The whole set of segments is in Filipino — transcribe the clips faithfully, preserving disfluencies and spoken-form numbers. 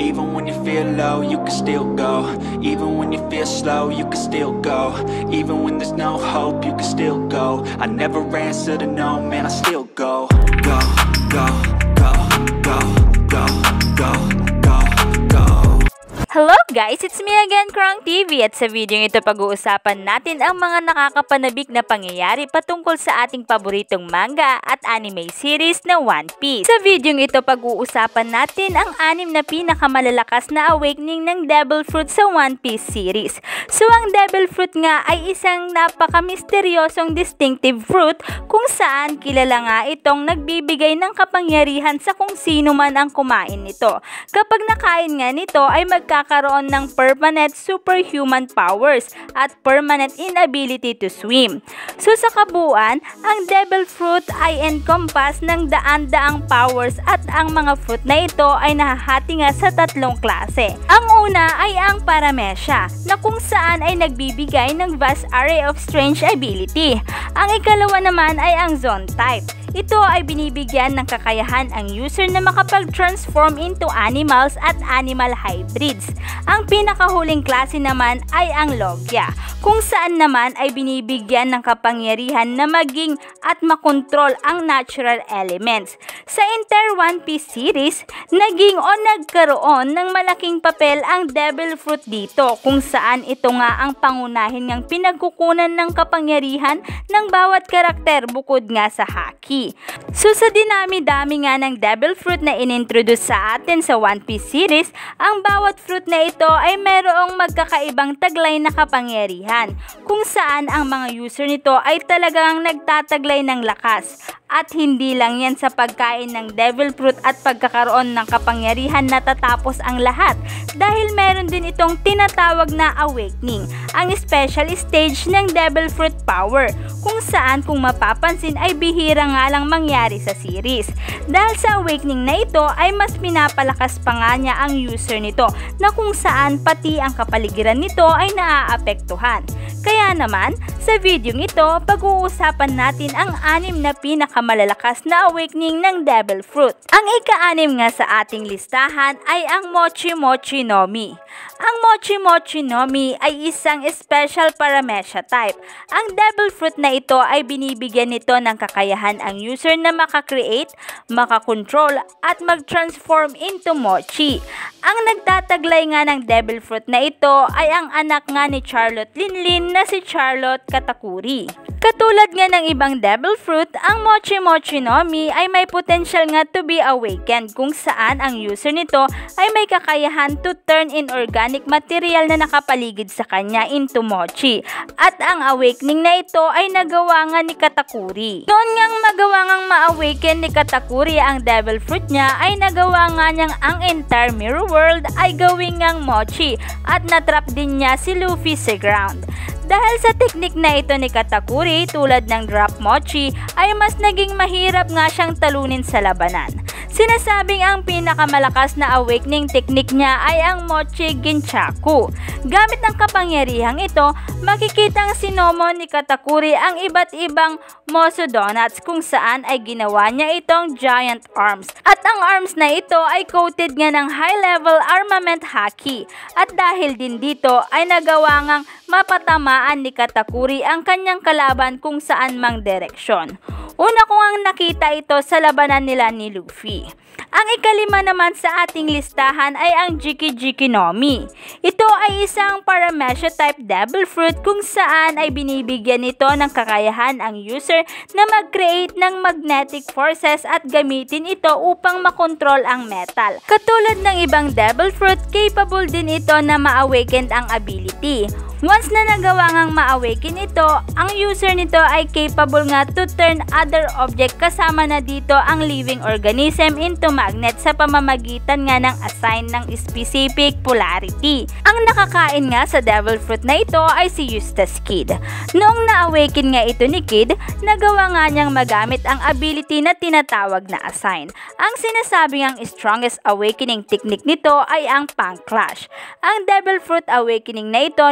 Even when you feel low, you can still go. Even when you feel slow, you can still go. Even when there's no hope, you can still go. I never answer to no, man, I still go. Go, go, go, go, go, go, go, go. Hello guys! It's me again, Krong T V, at sa video ito pag-uusapan natin ang mga nakakapanabik na pangyayari patungkol sa ating paboritong manga at anime series na One Piece. Sa video ito pag-uusapan natin ang anim na pinakamalalakas na awakening ng Devil Fruit sa One Piece series. So ang Devil Fruit nga ay isang napaka-misteryosong distinctive fruit kung saan kilala nga itong nagbibigay ng kapangyarihan sa kung sino man ang kumain nito. Kapag nakain nga nito ay magkakaroon karoon ng permanent superhuman powers at permanent inability to swim. So sa kabuuan, ang Devil Fruit ay encompass ng daan-daang powers at ang mga fruit na ito ay nahahati nga sa tatlong klase. Ang una ay ang Paramecia, na kung saan ay nagbibigay ng vast array of strange ability. Ang ikalawa naman ay ang Zone type. Ito ay binibigyan ng kakayahan ang user na makapag-transform into animals at animal hybrids. Ang pinakahuling klase naman ay ang Logia, kung saan naman ay binibigyan ng kapangyarihan na maging at makontrol ang natural elements. Sa entire One Piece series, naging o nagkaroon ng malaking papel ang Devil Fruit dito, kung saan ito nga ang pangunahin ng pinagkukunan ng kapangyarihan ng bawat karakter bukod nga sa haki. So sa dinami-dami nga ng Devil Fruit na inintroduce sa atin sa One Piece series, ang bawat fruit na ito ay mayroong magkakaibang taglay na kapangyarihan, kung saan ang mga user nito ay talagang nagtataglay ng lakas. At hindi lang yan sa pagkain ng Devil Fruit at pagkakaroon ng kapangyarihan na tatapos ang lahat, dahil meron din itong tinatawag na awakening, ang special stage ng Devil Fruit power, kung saan kung mapapansin ay bihira nga lang mangyari sa series. Dahil sa awakening na ito ay mas pinapalakas pa nga niya ang user nito, na kung saan pati ang kapaligiran nito ay naaapektuhan. Kaya naman, sa video ito, pag-uusapan natin ang anim na pinakamalalakas na awakening ng Devil Fruit. Ang ika-anim nga sa ating listahan ay ang Mochi Mochi no Mi. Ang Mochi Mochi no Mi ay isang special Paramecia type. Ang Devil Fruit na ito ay binibigyan nito ng kakayahan ang user na makakreate, makakontrol at mag-transform into Mochi. Ang nagtataglay nga ng Devil Fruit na ito ay ang anak nga ni Charlotte Linlin na si Charlotte Katakuri. Katulad nga ng ibang Devil Fruit, ang Mochi Mochi no Mi ay may potential nga to be awakened, kung saan ang user nito ay may kakayahan to turn in organic material na nakapaligid sa kanya into Mochi. At ang awakening na ito ay nagawa nga ni Katakuri. Noon ngang magawa ngang ma-awaken ni Katakuri ang Devil Fruit niya, ay nagawa nga niyang ang entire mirror world ay gawing ngang Mochi, at natrap din niya si Luffy sa ground. Dahil sa teknik na ito ni Katakuri, tulad ng drop Mochi, ay mas naging mahirap nga siyang talunin sa labanan. Sinasabing ang pinakamalakas na awakening technique niya ay ang Mochi Ginchaku. Gamit ang kapangyarihang ito, makikitang sinomo ni Katakuri ang iba't ibang Moso Donuts, kung saan ay ginawa niya itong giant arms. At ang arms na ito ay coated nga ng high-level armament haki. At dahil din dito ay nagawa ngang mapatamaan ni Katakuri ang kanyang kalaban kung saan mang direksyon. Una ko ang nakita ito sa labanan nila ni Luffy. Ang ikalima naman sa ating listahan ay ang Jiki Jiki no Mi. Ito ay isang Paramecia type Devil Fruit, kung saan ay binibigyan nito ng kakayahan ang user na mag-create ng magnetic forces at gamitin ito upang makontrol ang metal. Katulad ng ibang Devil Fruit, capable din ito na ma-awaken ang ability. Once na nagawa ngang ma-awaken ito, ang user nito ay capable nga to turn other object, kasama na dito ang living organism, into magnet sa pamamagitan nga ng assign ng specific polarity. Ang nakakain nga sa Devil Fruit na ito ay si Eustass Kid. Noong na-awaken nga ito ni Kid, nagawa nga niyang magamit ang ability na tinatawag na assign. Ang sinasabing ang strongest awakening technique nito ay ang Punk Clash. Ang Devil Fruit awakening na ito ni Eustass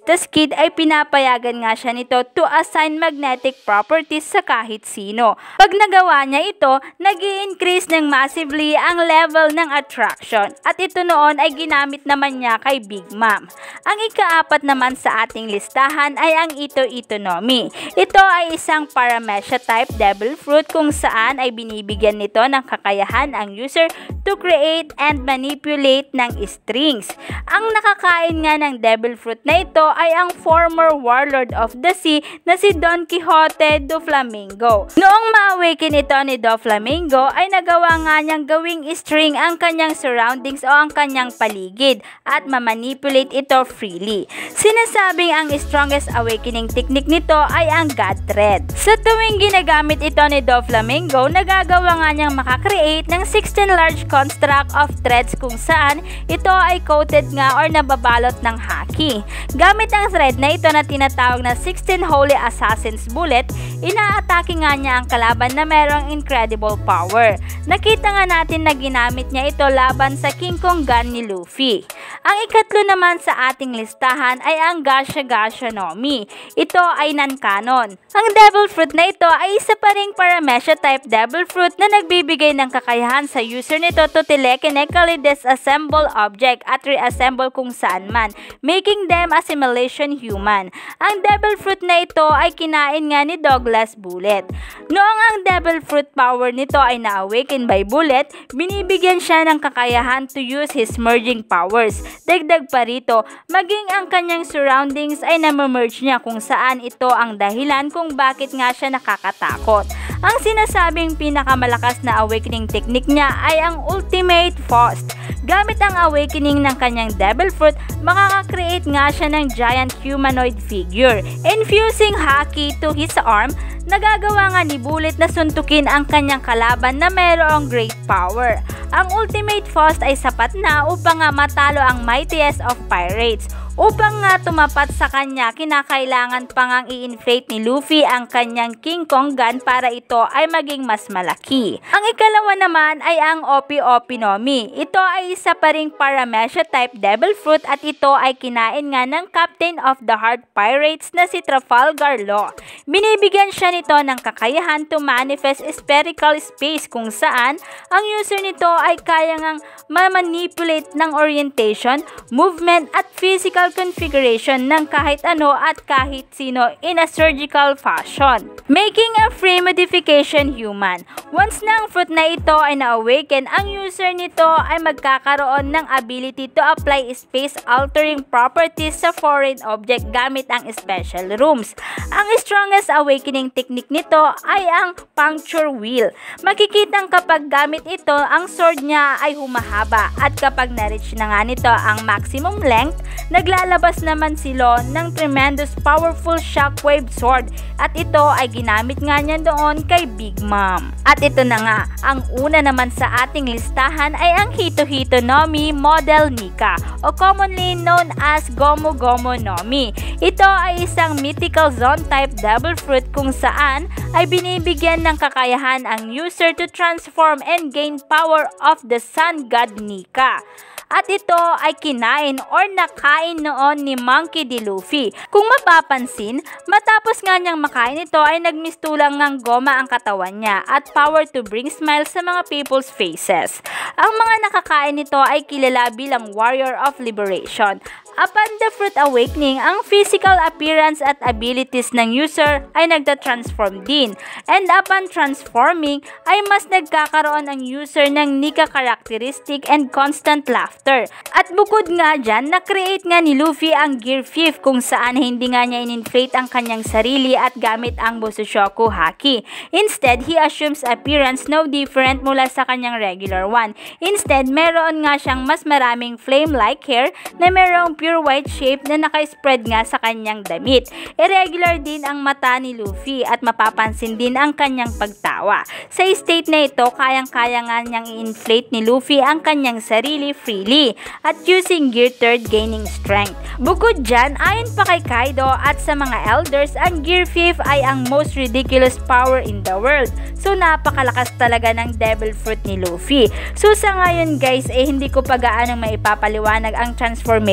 tas Kid ay pinapayagan nga siya nito to assign magnetic properties sa kahit sino. Pag nagawa niya ito, nag-i-increase ng massively ang level ng attraction at ito noon ay ginamit naman niya kay Big Mom. Ang ikaapat naman sa ating listahan ay ang Ito Itonomi. Ito ay isang paramecia type devil fruit kung saan ay binibigyan nito ng kakayahan ang user to create and manipulate ng strings. Ang nakakain nga ng devil fruit na ito ay ang former warlord of the sea na si Don Quixote Doflamingo. Noong ma-awaken ito ni Doflamingo ay nagawa nga niyang gawing string ang kanyang surroundings o ang kanyang paligid at mamanipulate ito freely. Sinasabing ang strongest awakening technique nito ay ang God Thread. Sa tuwing ginagamit ito ni Doflamingo, nagagawa nga niyang makakreate ng sixteen large construct of threads kung saan ito ay coated nga or nababalot ng haki. Gamit ang thread na ito na tinatawag na sixteen Holy Assassin's Bullet, inaatake nga niya ang kalaban na merong incredible power. Nakita nga natin na ginamit niya ito laban sa King Kong gun ni Luffy. Ang ikatlo naman sa ating listahan ay ang Gasha Gasha Nomi. Ito ay non-canon. Ang devil fruit na ito ay isa pa ring paramecia type devil fruit na nagbibigay ng kakayahan sa user nito to telekinetically disassemble object at reassemble kung saan man, making them assimilation human. Ang devil fruit na ito ay kinain nga ni Douglas Bullet. Noong ang devil fruit power nito ay na-awaken by Bullet, binibigyan siya ng kakayahan to use his merging powers. Dagdag pa rito, maging ang kanyang surroundings ay na-merge niya kung saan ito ang dahilan kung bakit nga siya nakakatakot. Ang sinasabing pinakamalakas na awakening technique niya ay ang Ultimate Faust. Gamit ang awakening ng kanyang devil fruit, makaka-create nga siya ng giant humanoid figure. Infusing haki to his arm, nagagawa nga ni Bullet na suntukin ang kanyang kalaban na mayroong great power. Ang Ultimate Faust ay sapat na upang nga matalo ang mightiest of pirates. Upang nga tumapat sa kanya, kinakailangan pang ang i-inflate ni Luffy ang kanyang King Kong gun para ito ay maging mas malaki. Ang ikalawa naman ay ang Opi Opi Nomi. Ito ay isa pa ring paramecia type devil fruit at ito ay kinain nga ng Captain of the Heart Pirates na si Trafalgar Law. Binibigyan siya nito ng kakayahan to manifest spherical space kung saan ang user nito ay kaya ngang ma-manipulate ng orientation, movement at physical configuration ng kahit ano at kahit sino in a surgical fashion, making a free modification human. Once na ang fruit na ito ay na-awaken, ang user nito ay magkakaroon ng ability to apply space-altering properties sa foreign object gamit ang special rooms. Ang strongest awakening technique nito ay ang Puncture Wheel. Makikitang kapag gamit ito, ang sword niya ay humahaba at kapag na-reach na nga nito ang maximum length, naglalabas naman sila ng tremendous powerful shockwave sword at ito ay ginamit nga niya doon kay Big Mom. At ito na nga, ang una naman sa ating listahan ay ang Hito Hito Nomi Model Nika o commonly known as Gomu Gomu Nomi. Ito ay isang mythical zone type devil fruit kung saan ay binibigyan ng kakayahan ang user to transform and gain power of the sun god Nika. At ito ay kinain or nakain noon ni Monkey D. Luffy. Kung mapapansin, matapos nga niyang makain ito ay nagmistulang ng goma ang katawan niya at power to bring smiles sa mga people's faces. Ang mga nakakain nito ay kilala bilang Warrior of Liberation. Upon the fruit awakening, ang physical appearance at abilities ng user ay nagda-transform din. And upon transforming, ay mas nagkakaroon ang user ng Nika characteristic and constant laughter. At bukod nga dyan, na-create nga ni Luffy ang Gear Fifth kung saan hindi nga niya in-inflate ang kanyang sarili at gamit ang Busoshoku Haki. Instead, he assumes appearance no different mula sa kanyang regular one. Instead, meron nga siyang mas maraming flame-like hair na merong pure white shape na naka-spread nga sa kanyang damit. Irregular din ang mata ni Luffy at mapapansin din ang kanyang pagtawa. Sa state na ito, kayang-kaya nga niyang i-inflate ni Luffy ang kanyang sarili freely at using Gear Third gaining strength. Bukod dyan, ayon pa kay Kaido at sa mga elders, ang Gear Fifth ay ang most ridiculous power in the world. So napakalakas talaga ng devil fruit ni Luffy. So sa ngayon guys, eh hindi ko pa gaano maipapaliwanag ang transformation na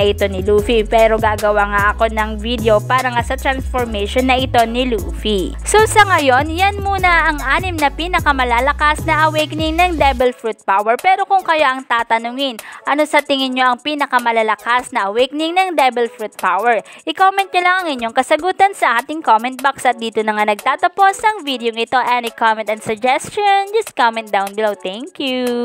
ito ni Luffy, pero gagawa nga ako ng video para nga sa transformation na ito ni Luffy. So sa ngayon, yan muna ang anim na pinakamalalakas na awakening ng Devil Fruit Power. Pero kung kayo ang tatanungin, ano sa tingin nyo ang pinakamalalakas na awakening ng Devil Fruit Power? I-comment nyo lang ang inyong kasagutan sa ating comment box, at dito na nga nagtatapos ang video ito. Any comment and suggestion, just comment down below. Thank you!